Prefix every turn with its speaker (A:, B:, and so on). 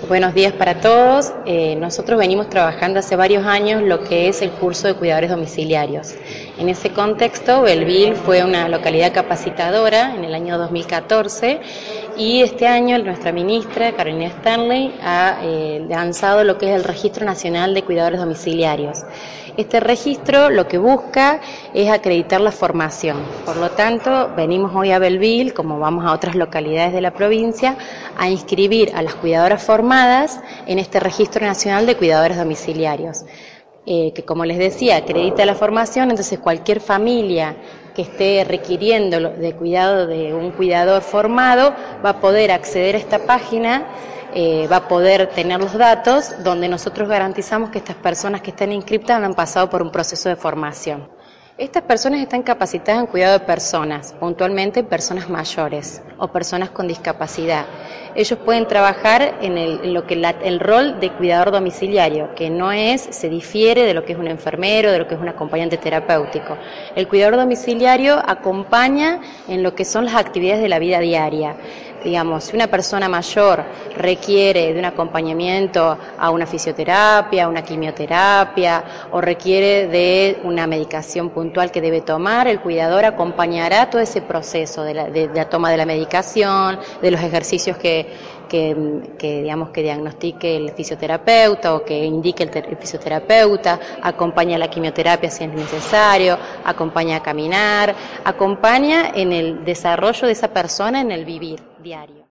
A: Buenos días para todos. Nosotros venimos trabajando hace varios años lo que es el curso de cuidadores domiciliarios. En ese contexto, Belleville fue una localidad capacitadora en el año 2014 y este año nuestra ministra, Carolina Stanley, ha lanzado lo que es el Registro Nacional de Cuidadores Domiciliarios. Este registro lo que busca es acreditar la formación. Por lo tanto, venimos hoy a Belleville, como vamos a otras localidades de la provincia, a inscribir a las cuidadoras formadas en este Registro Nacional de Cuidadores Domiciliarios. Que como les decía, acredita la formación, entonces cualquier familia que esté requiriendo de cuidado de un cuidador formado va a poder acceder a esta página, va a poder tener los datos donde nosotros garantizamos que estas personas que están inscritas han pasado por un proceso de formación. Estas personas están capacitadas en cuidado de personas, puntualmente personas mayores o personas con discapacidad. Ellos pueden trabajar en lo que el rol de cuidador domiciliario, que se difiere de lo que es un enfermero, de lo que es un acompañante terapéutico. El cuidador domiciliario acompaña en lo que son las actividades de la vida diaria. Digamos, si una persona mayor requiere de un acompañamiento a una fisioterapia, a una quimioterapia o requiere de una medicación puntual que debe tomar, el cuidador acompañará todo ese proceso de la toma de la medicación, de los ejercicios que diagnostique el fisioterapeuta o que indique el fisioterapeuta, acompaña la quimioterapia si es necesario, acompaña a caminar, acompaña en el desarrollo de esa persona en el vivir diario.